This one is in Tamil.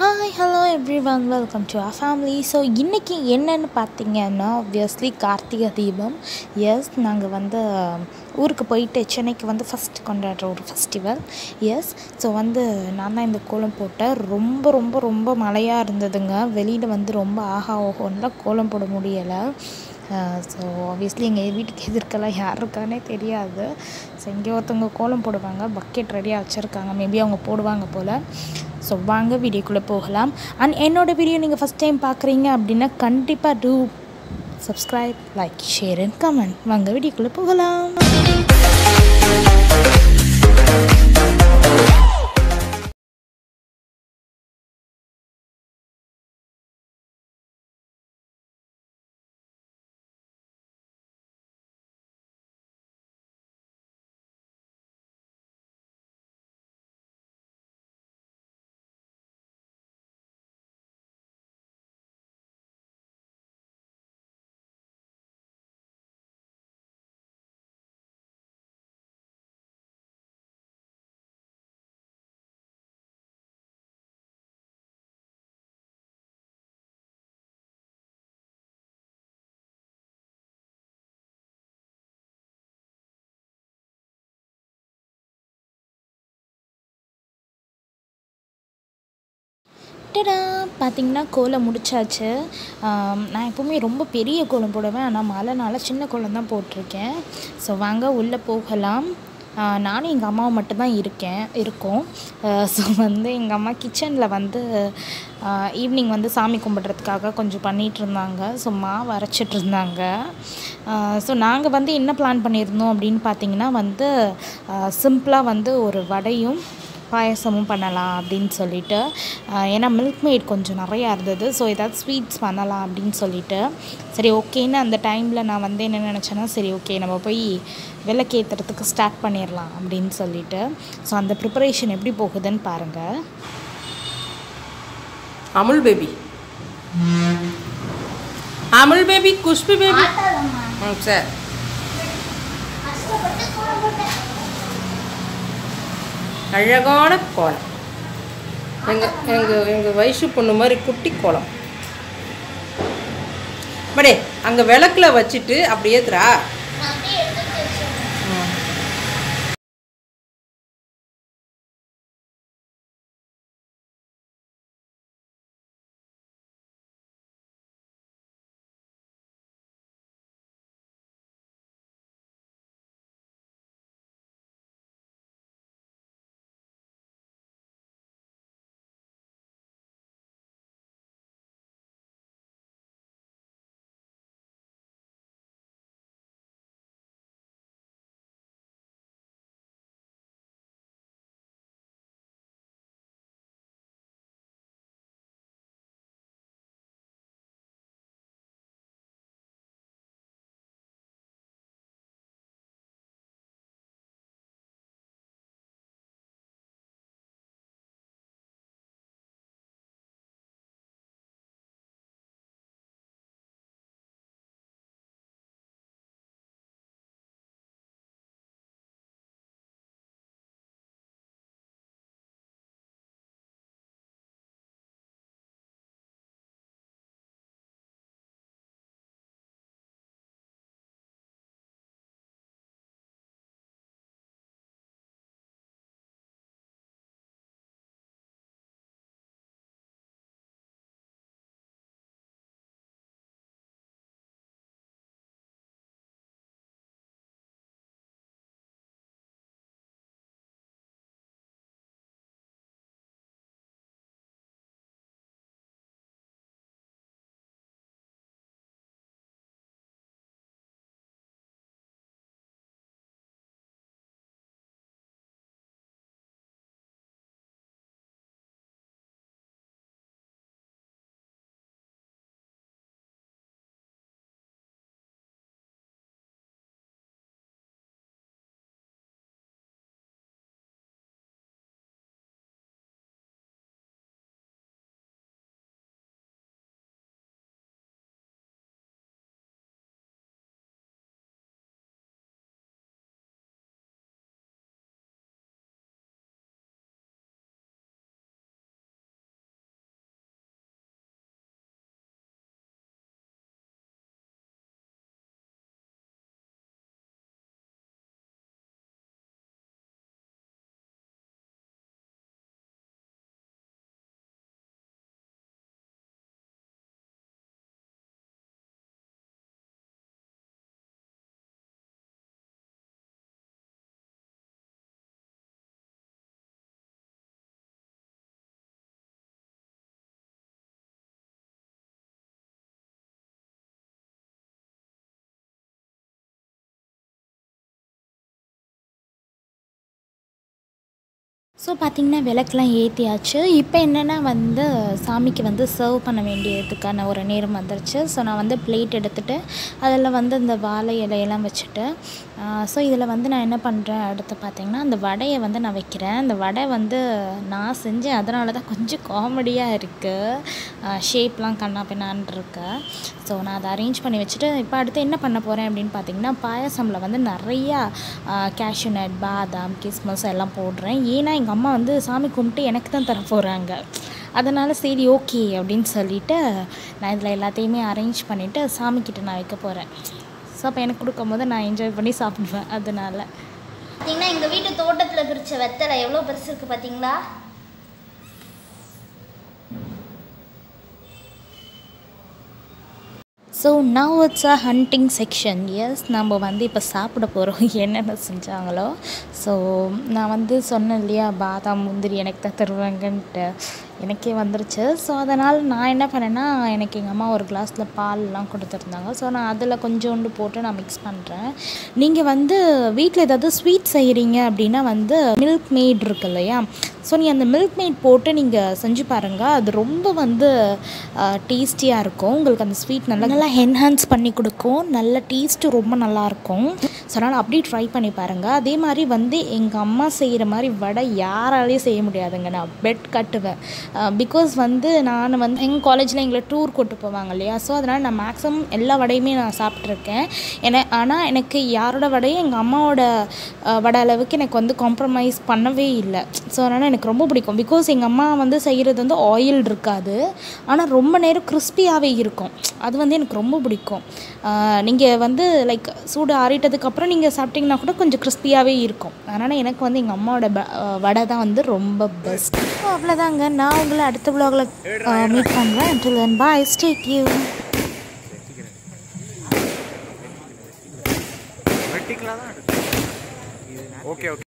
Hi, hello everyone, welcome to our family. So, இன்னைக்கு என்னன்னு பார்த்தீங்கன்னா obviously கார்த்திகை தீபம். எஸ் நாங்கள் ஊருக்கு போயிட்டு சென்னைக்கு ஃபஸ்ட் கொண்டாடுற ஒரு ஃபெஸ்டிவல். எஸ் ஸோ நான் தான் இந்த கோலம் போட்டேன். ரொம்ப ரொம்ப ரொம்ப மழையாக இருந்ததுங்க. வெளியில் ரொம்ப ஆஹா ஓஹோன்லாம் கோலம் போட முடியலை. ஸோ ஆப்வியஸ்லி எங்கள் வீட்டுக்கு எதிர்க்கெல்லாம் யார் இருக்கானே தெரியாது. ஸோ இங்கே ஒருத்தவங்க கோலம் போடுவாங்க, பக்கெட் ரெடியாக வச்சுருக்காங்க, மேபி அவங்க போடுவாங்க போல். ஸோ வாங்க வீடியோக்குள்ளே போகலாம். அண்ட் என்னோடய வீடியோ நீங்கள் ஃபஸ்ட் டைம் பார்க்குறீங்க அப்படின்னா கண்டிப்பாக to subscribe, like, share and comment. வாங்க வீடியோக்குள்ளே போகலாம். பார்த்திங்கன்னா கோலம் முடிச்சாச்சு. நான் எப்போவுமே ரொம்ப பெரிய கோலம் போடுவேன், ஆனால் மழைனால சின்ன கோலம் தான் போட்டிருக்கேன். ஸோ வாங்க உள்ளே போகலாம். நானும் எங்கள் அம்மாவும் மட்டும்தான் இருக்கோம். ஸோ எங்கள் அம்மா கிச்சனில் ஈவினிங் சாமி கும்பிட்றதுக்காக கொஞ்சம் பண்ணிகிட்டு இருந்தாங்க. ஸோ மாவு அரைச்சிட்டு இருந்தாங்க. ஸோ நாங்கள் என்ன பிளான் பண்ணியிருந்தோம் அப்படின்னு பார்த்திங்கன்னா சிம்பிளாக ஒரு வடையும் பாயசமும் பண்ணலாம் அப்படின்னு சொல்லிட்டு, ஏன்னா மில்க் மேட் கொஞ்சம் நிறையா இருந்தது. ஸோ ஏதாவது ஸ்வீட்ஸ் பண்ணலாம் அப்படின்னு சொல்லிட்டு, சரி ஓகேன்னு அந்த டைமில் நான் என்ன நினச்சேன்னா, சரி ஓகே நம்ம போய் விளக்கேற்றுறதுக்கு ஸ்டார்ட் பண்ணிடலாம் அப்படின்னு சொல்லிட்டு. ஸோ அந்த ப்ரிப்பரேஷன் எப்படி போகுதுன்னு பாருங்கள். Amul baby Khushbu baby sir அழகான கோலம். எங்கள் வயசு பொண்ணு மாதிரி குட்டி கோலம். படே அங்கே விளக்கில் வச்சுட்டு அப்படியே ஏத்துறா. ஸோ பார்த்திங்கன்னா விளக்கெலாம் ஏற்றியாச்சு. இப்போ என்னென்னா வந்து சாமிக்கு வந்து சர்வ் பண்ண வேண்டியதுக்கான ஒரு நேரம் வந்துருச்சு. ஸோ நான் வந்து பிளேட் எடுத்துகிட்டு அதில் வந்து இந்த வாழை இலையெல்லாம் வச்சுட்டு ஸோ இதில் வந்து நான் என்ன பண்ணுறேன் அடுத்து பார்த்திங்கன்னா அந்த வடையை வந்து நான் வைக்கிறேன். அந்த வடை வந்து நான் செஞ்சேன், அதனால தான் கொஞ்சம் காமெடியாக இருக்குது. ஷேப்லாம் கண்ணா பின்னான்னு இருக்கு. ஸோ நான் அதை அரேஞ்ச் பண்ணி வச்சுட்டு இப்போ அடுத்து என்ன பண்ண போகிறேன் அப்படின்னு பார்த்திங்கன்னா பாயாசமில் வந்து நிறையா கேஷ்யூ நட், பாதாம், கிஸ்மஸ் எல்லாம் போடுறேன். ஏன்னா எங்கள் அம்மா வந்து சாமி கும்பிட்டு எனக்கு தான் தர போகிறாங்க. அதனால் சரி ஓகே அப்படின்னு சொல்லிவிட்டு நான் இதில் எல்லாத்தையுமே அரேஞ்ச் பண்ணிவிட்டு சாமிக்கிட்ட நான் வைக்க போகிறேன். ஸோ அப்போ எனக்கு கொடுக்கும்போது நான் என்ஜாய் பண்ணி சாப்பிடுவேன். அதனால் பார்த்திங்கன்னா எங்கள் வீட்டு தோட்டத்தில் பிரித்த வெத்தலை எவ்வளோ பெருசு இருக்குது பார்த்தீங்களா? So now it's a hunting section. Yes, நம்ம வந்து இப்போ சாப்பிட போகிறோம் என்னென்ன செஞ்சாங்களோ. ஸோ நான் வந்து சொன்னேன் இல்லையா, பாதாம் முந்திரி எனக்கு தான் தருவாங்கன்ட்டு, எனக்கே வந்துருச்சு. ஸோ அதனால் நான் என்ன பண்ணேன்னா, எனக்கு எங்கள் அம்மா ஒரு கிளாஸில் பால்லாம் கொடுத்துருந்தாங்க. ஸோ நான் அதில் கொஞ்சோண்டு போட்டு நான் மிக்ஸ் பண்ணுறேன். நீங்கள் வந்து வீட்டில் ஏதாவது ஸ்வீட் செய்கிறீங்க அப்படின்னா வந்து மில்க் மேட் இருக்கு இல்லையா, ஸோ நீ அந்த மில்க் மேட் போட்டு நீங்கள் செஞ்சு பாருங்கள். அது ரொம்ப வந்து டேஸ்டியாக இருக்கும். உங்களுக்கு அந்த ஸ்வீட் நல்லா என்ஹான்ஸ் பண்ணி கொடுக்கும். நல்ல டேஸ்ட்டு ரொம்ப நல்லாயிருக்கும். ஸோ அதனால் அப்படியே ட்ரை பண்ணி பாருங்கள். அதே மாதிரி வந்து எங்கள் அம்மா செய்கிற மாதிரி வடை யாராலையும் செய்ய முடியாதுங்க. நான் பெட் கட்டுவேன். பிகாஸ் வந்து நான் வந்து எங்கள் காலேஜில் எங்களை டூர் கூட்டு போவாங்க இல்லையா, ஸோ அதனால் நான் மேக்ஸிமம் எல்லா வடையுமே நான் சாப்பிட்ருக்கேன். ஆனால் எனக்கு யாரோட வடையும் எங்கள் அம்மாவோட வடை அளவுக்கு எனக்கு வந்து காம்ப்ரமைஸ் பண்ணவே இல்லை. ஸோ அதனால் எனக்கு ரொம்ப பிடிக்கும். பிகாஸ் எங்கள் அம்மா வந்து செய்கிறது வந்து ஆயில் இருக்காது, ஆனால் ரொம்ப நேரம் கிறிஸ்பியாகவே இருக்கும். அது வந்து எனக்கு ரொம்ப பிடிக்கும். நீங்கள் வந்து லைக் சூடு ஆறிட்டதுக்கப்புறம் நீங்கள் சாப்பிட்டிங்கன்னா கூட கொஞ்சம் கிறிஸ்பியாகவே இருக்கும். அதனால் எனக்கு வந்து எங்கள் அம்மாவோட வடை தான் வந்து ரொம்ப பெஸ்ட். ஸோ அவ்வளோதாங்க. நான் உங்களை அடுத்த vlogல மீட் பண்ணுறேன். until then bye, stay tuned. Okay okay.